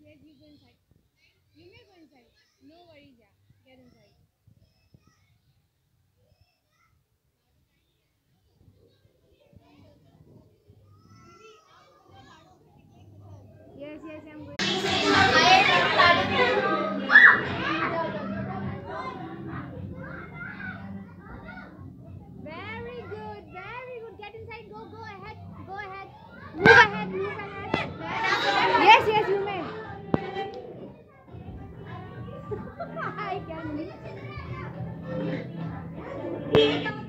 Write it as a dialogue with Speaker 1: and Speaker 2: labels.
Speaker 1: Yes, you go inside. You may go inside. No worries, yeah. Get inside. Yes, yes, I'm good. Very good, very good. Get inside. Go, go ahead. Go ahead. Move ahead, move ahead. Yes, yes, you may. I can.